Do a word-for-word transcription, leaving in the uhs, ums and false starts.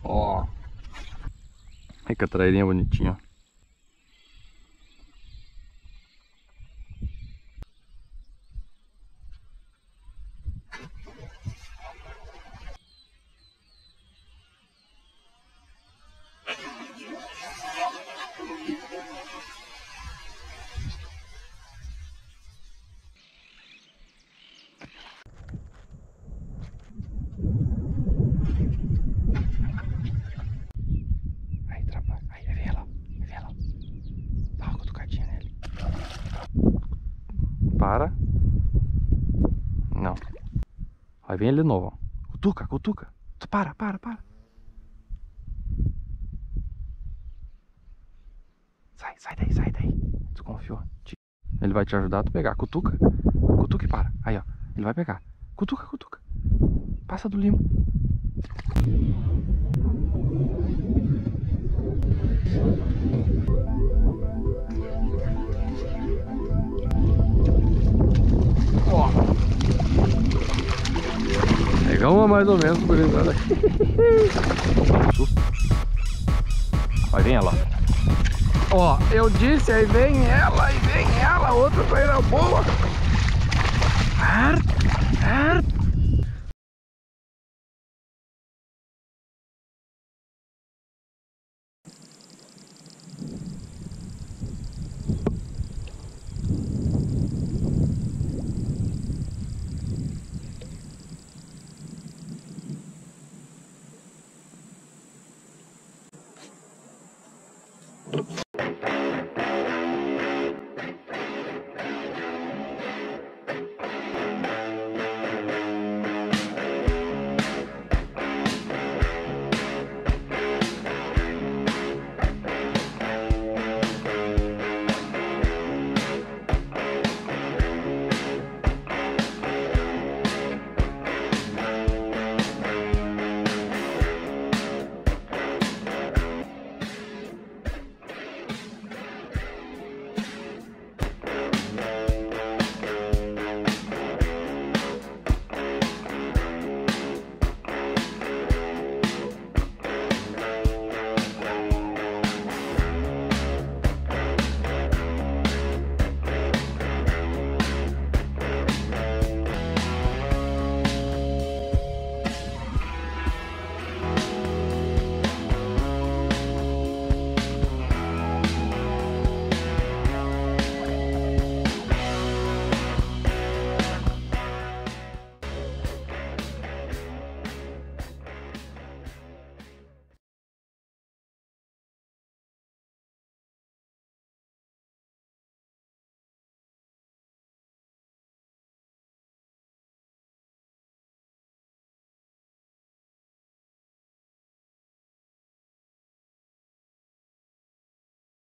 Ó. Ai, que a trairinha bonitinha. Para. Não. Aí vem ele de novo. Ó. Cutuca, cutuca. Para, para, para. Sai, sai daí, sai daí. Desconfiou. Ele vai te ajudar a tu pegar. Cutuca. Cutuca e para. Aí, ó. Ele vai pegar. Cutuca, cutuca. Passa do limo. Ó. Pegar uma mais ou menos, gurizada. Susto. Aí vem ela. Ó, eu disse, aí vem ela, aí vem ela, outra traíra boa. Certo, certo.